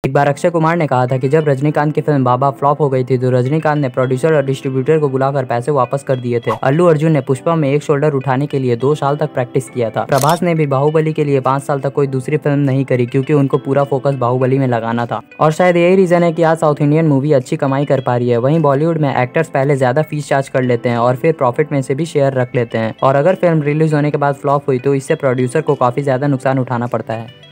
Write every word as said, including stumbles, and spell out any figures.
एक बार अक्षय कुमार ने कहा था कि जब रजनीकांत की फिल्म बाबा फ्लॉप हो गई थी तो रजनीकांत ने प्रोड्यूसर और डिस्ट्रीब्यूटर को बुलाकर पैसे वापस कर दिए थे। अल्लू अर्जुन ने पुष्पा में एक शोल्डर उठाने के लिए दो साल तक प्रैक्टिस किया था। प्रभास ने भी बाहुबली के लिए पाँच साल तक कोई दूसरी फिल्म नहीं करी क्योंकि उनको पूरा फोकस बाहुबली में लगाना था। और शायद यही रीजन है कि आज साउथ इंडियन मूवी अच्छी कमाई कर पा रही है। वहीं बॉलीवुड में एक्टर्स पहले ज्यादा फीस चार्ज कर लेते हैं और फिर प्रॉफिट में से भी शेयर रख लेते हैं, और अगर फिल्म रिलीज होने के बाद फ्लॉप हुई तो इससे प्रोड्यूसर को काफी ज्यादा नुकसान उठाना पड़ता है।